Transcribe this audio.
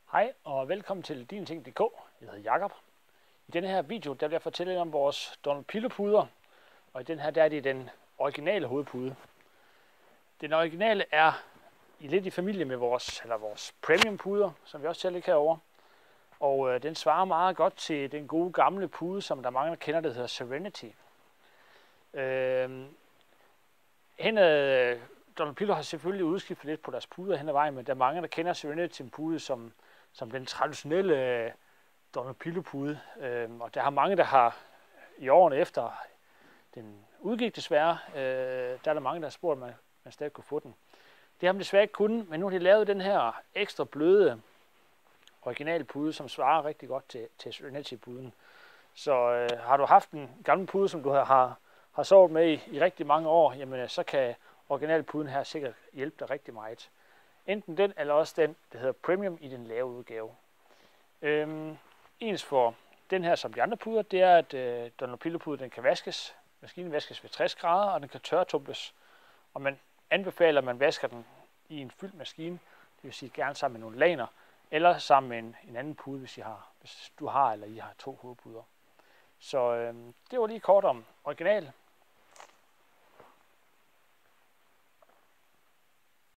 Hej og velkommen til dinting.dk. Jeg hedder Jakob. I denne her video der vil jeg fortælle lidt om vores Dunlopillo-puder, og i den her der er det den originale hovedpude. Den originale er lidt i familie med vores premium puder, som vi også ser lidt herovre. Og den svarer meget godt til den gode gamle pude, som der er mange der kender, der hedder Serenity. Dunlopillo har selvfølgelig udskiftet lidt på deres puder hen ad vejen, men der er mange der kender Serenity pude som den traditionelle Dunlopillo-pude. Og der har mange, der har i årene efter den udgik desværre, der er der mange, der har spurgt, om man stadig kunne få den. Det har man desværre ikke kunnet, men nu har de lavet den her ekstra bløde original pude, som svarer rigtig godt til Serenity-puden. Så har du haft en gammel pude, som du har sovet med i rigtig mange år, jamen så kan originalpuden her sikkert hjælpe dig rigtig meget. Enten den, eller også den, der hedder Premium i den lave udgave. Ens for den her som de andre puder, det er, at Dunlopillo-puden den kan vaskes. Maskinen vaskes ved 60 grader, og den kan tørretumbes. Og man anbefaler, at man vasker den i en fyldt maskine, det vil sige gerne sammen med nogle laner, eller sammen med en anden pude, hvis du har eller I har to hovedpuder. Så det var lige kort om original